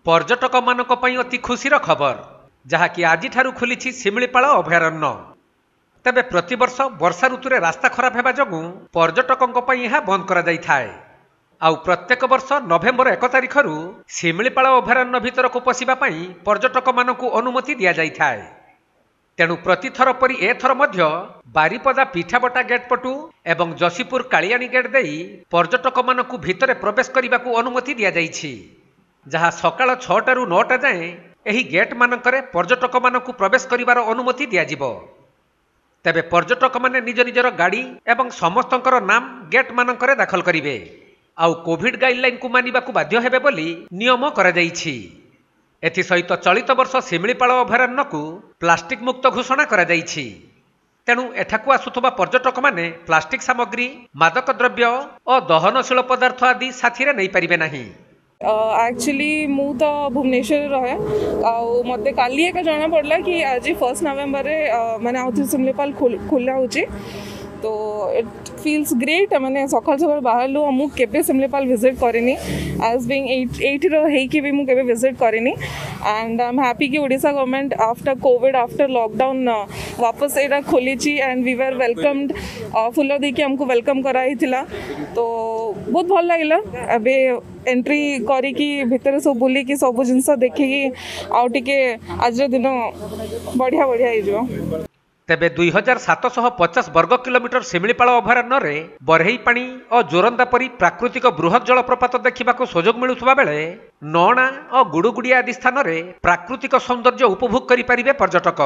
पर्यटक मानक पई अति खुशीर खबर जहाँकि आज खुली शिमिलीपाल अभयारण्य। तेबे प्रतिवर्ष वर्षा ऋतु में रास्ता खराब होगा जो पर्यटकों यह बंद कर आउ प्रत्येक वर्ष नवेम्बर 1 तारिख शिमिलीपाल अभयारण्य भीतर को पशिबाई पर्यटक मानक अनुमति दि जाए। तेणु प्रतिथर परी एथर मध्य बारिपदा पिठाबटा गेट पटू एवं जशीपुर कालियाणी गेट दे पर्यटक मानक भितर प्रवेश करने को अनुमति दि जाइछि, जहाँ सकाळ 6 ରୁ 9 जाए एही गेट मानकरे पर्यटक मानक प्रवेश करिवार अनुमति दियाजिबो। तेबे पर्यटक माने निज निजर गाड़ी एवं समस्तंकर नाम गेट मानकरे दाखल करिवे आउ कोविड गाइडलाइन को मानिबाकू बाध्य हेबे बोली नियम करा जाइछि। एथि सहित चलित वर्ष शिमिलीपाल अभयारण्य को प्लास्टिक मुक्त घोषणा करा जाइछि। तेणु एठाकू आसुथबा पर्यटक माने प्लास्टिक सामग्री, मादक द्रव्य और दहनशील पदार्थ आदि साथी नहीं पारिबे नाही। एक्चुअली मु तो भुवनेश्वर रहे मत काली एक जना पड़ा कि आज 1 नवेम्बर मैंने आउ शिमिलीपाल खुला हो तो इट फील्स ग्रेट। मैंने सकाल सकाल बाहर मुझे शिमिलीपाल विजिट करेनी एज बीइंग 8 होइकी भी मुझे विजिट करेनी एंड आई एम हैप्पी कि Odisha government after covid after lockdown वापस एटा खोली and we were welcomed full देकी हमको वेलकम कराई तो बहुत भल लगे। अबे एंट्री करिकी भितर सब बुलिकी सब जिनस देखिकी आउ टिके आज दिन बढ़िया बढ़िया हो। तेबे 2750 वर्ग किलोमीटर शिमिलीपाल अभयारण्य रे बरही पानी और जोरंदा परी प्राकृतिक बृहत जलप्रपात देखा सुजोग मिलुवा बेले नौणा और गुड़ुगुड़िया आदि स्थान में प्राकृतिक सौंदर्य उपभोग करें पर्यटक।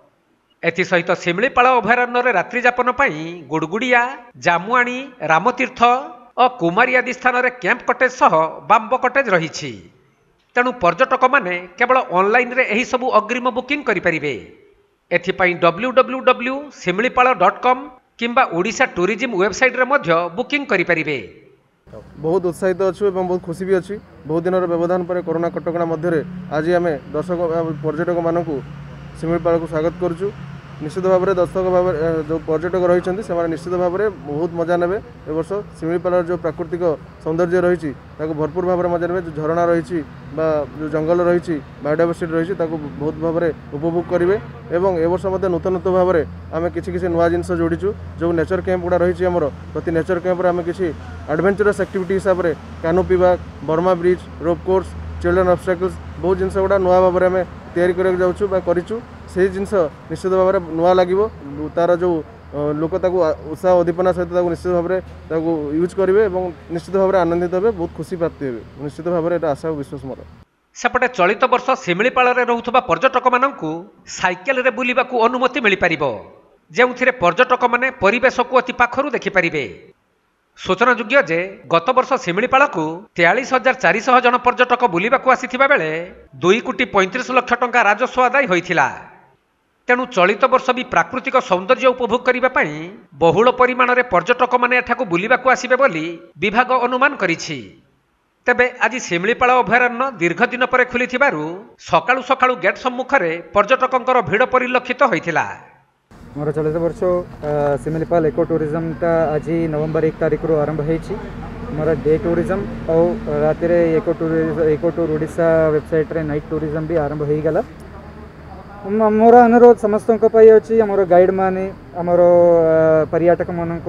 एसहित शिमिलीपाल अभयारण्य रे रात्रि जापन पाई गुड़गुड़िया, जामुआणी, रामतीर्थ और कुमारी आदि स्थान में कैंप कटेज सह बाम्ब कटेज रही। तेणु पर्यटक माने केवल ऑनलाइन रे एही सबु अग्रिम बुकिंग करें। एथिपाई www.similipal.com किंबा ओडिशा टूरिज्म वेबसाइट रे मध्य बुकिंग करि परिबे। बहुत उत्साहित अच्छु एवं बहुत खुशी भी अच्छी। बहुत दिन व्यवधान पर कोरोना कटकणा मध्य आज आम दर्शक पर्यटक मानक शिमिलीपाल को स्वागत करुचु। निश्चित भाव में दर्शक भाव जो पर्यटक रही से निश्चित भाव में बहुत मजा ने वर्ष शिमिलीपाल जो प्राकृतिक सौंदर्य रही भरपूर भाव में मजा ने। जो झरणा रही जो जंगल रही बायोडाइवर्सिटी रही बहुत भाव में उपभोग करेंगे। एवं ए वर्ष नूतन नूतन भाव में आम कि नुआ जिन जोड़ीचु जो नेचर कैंप गुड़ा रही आमर प्रति नेचर कैंप आम कि एडवेंचरस एक्टिविटी हिसाब से canopy walk, Burma bridge, rope course, children obstacles बहुत जिन गुड़ा नुआ भाव में आम तैयारी करूँ से जिन निश्चित भाव में नुआ लगे तार जो लोक उत्साह उद्दीपना सहित निश्चित भाव में यूज करेंगे और निश्चित भाव में आनंदित हे, बहुत खुशी प्राप्ति हे। निश्चित भाव में आशा और विश्वास मोर। सेपटे चलित वर्ष शिमिलीपाल रे रहुथबा पर्यटक माननकु साइकेल रे बुलिबाकू अनुमति मिल पारिबो, जेउथिरे पर्यटक माने परिवेश को अति पाखरु देखि पारिबे। सूचनायोग्य जे गत वर्ष शिमिलीपाल को 43,400 जन पर्यटक बुलिबाकू आसीथिबा बेले 2,35,00,000 टंका राजस्व आदाय होइथिला। तेणु चलित वर्ष भी प्राकृतिक सौंदर्य उपभोग करने बहुल परिमाण में पर्यटक माने एठाकू बुलिबाकू आसिबे बोली विभाग अनुमान करिछि। तेबे आज शिमिलीपाल अभयारण्य दीर्घ दिन पर खुली सकाळु सकाळु गेट सम्मुख में पर्यटकों भिड़ परिलक्षित होइथिला। मोर चलित वर्ष शिमिलीपाल इको टूरिज्म टा आज नवेम्बर 1 तारिख रू आरंभ होइछि। मोर डे टूरिज्म और राति रे इको टूर ओडिशा वेबसाइट रे नाइट टूरिज्म भी आरंभ हो गला। मोर अनुरोध समस्त अच्छी आमर गाइड माने आमर पर्यटक मानक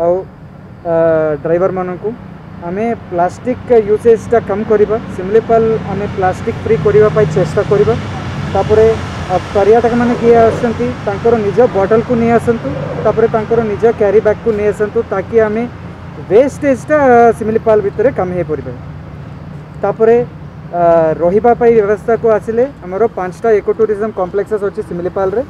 ड्राइवर मानक आमे प्लास्टिक यूसेजटा कम करवा। शिमिलीपाल आमे प्लास्टिक फ्री करने चेष्टा करवा। तापरे पर्यटक माने किए आसंती तांकर निज बॉटल को नहीं आसंतु, तापरे तांकर निज कैरी बैग को नहीं आसंतु ताकि आमे वेस्टेजटा शिमिलीपाल भितर कम हो परिबे। तापरे रहिबा पाई व्यवस्था को आसिले आमर 5टा इको टूरिज्म कॉम्प्लेक्सेस अच्छी शिमिलीपाल रे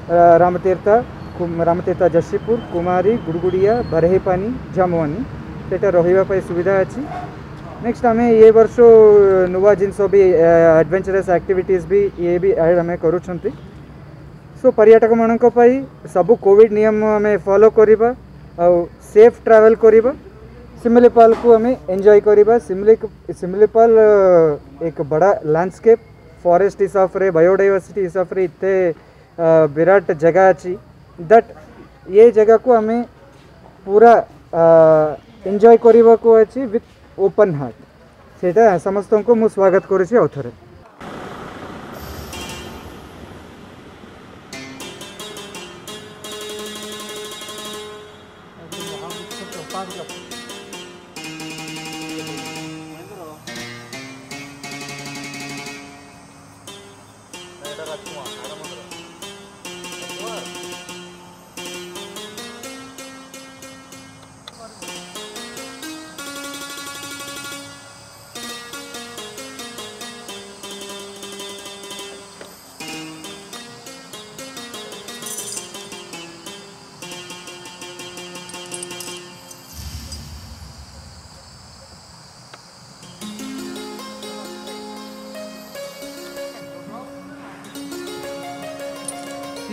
रामतीर्थ जशीपुर, कुमारी, गुड़गुड़िया, बरहेपानी, जामुआनी सेटा रहिबा पाई सुविधा अच्छी। नेक्स्ट आम ये वर्ष नुआ जिन भी एडवेंचरस एक्टिविटीज भी ये भी ऐड आम करुँच। सो पर्यटक मानक पाई सब कोविड नियम आम फॉलो करवा और सेफ ट्रैवल करवा। शिमिलीपाल को हमें एंजॉय करवा। शिमिलीपाल एक बड़ा लैंडस्केप फॉरेस्ट हिसाब से बायोडाइवर्सिटी हिसाब से इतने विराट जगह अच्छी दैट ये जगह को हमें पूरा एंजॉय करवा को अच्छी विथ ओपन हार्ट। सेटा समस्त को मु स्वागत करुछि।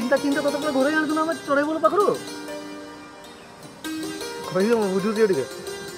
चिंता चिंता तो घरे आनुना आम चढ़े बोल पाखु कह बुझुची टे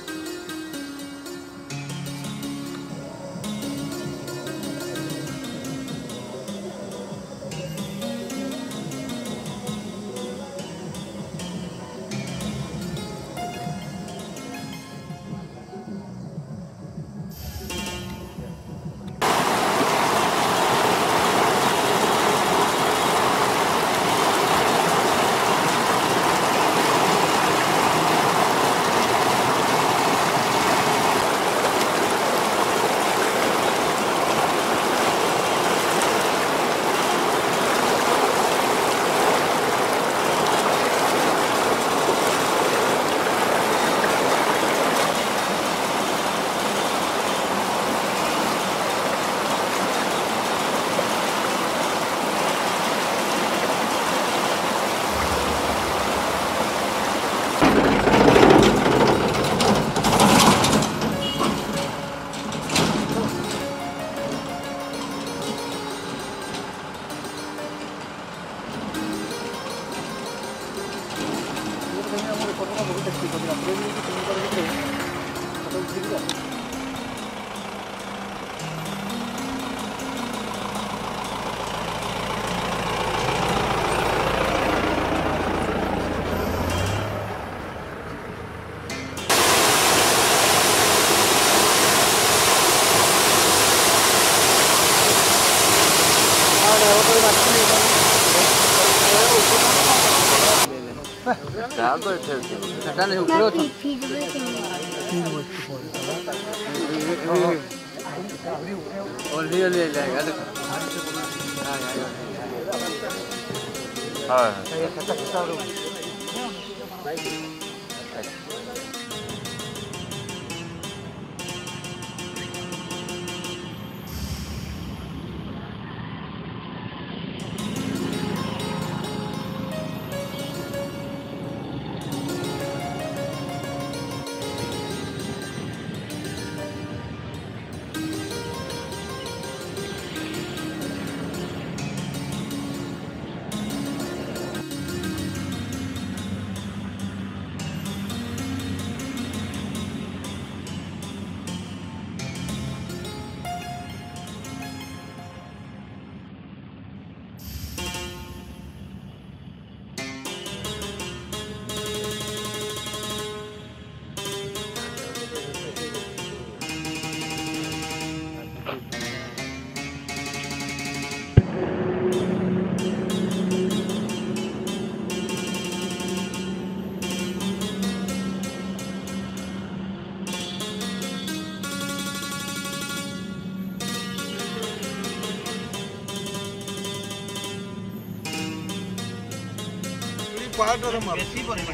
बेसी परिमाण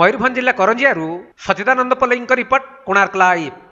मयूरभंज जिला करंजिया सचिदानंद पल्लई रिपोर्ट कोणार्क लाइव।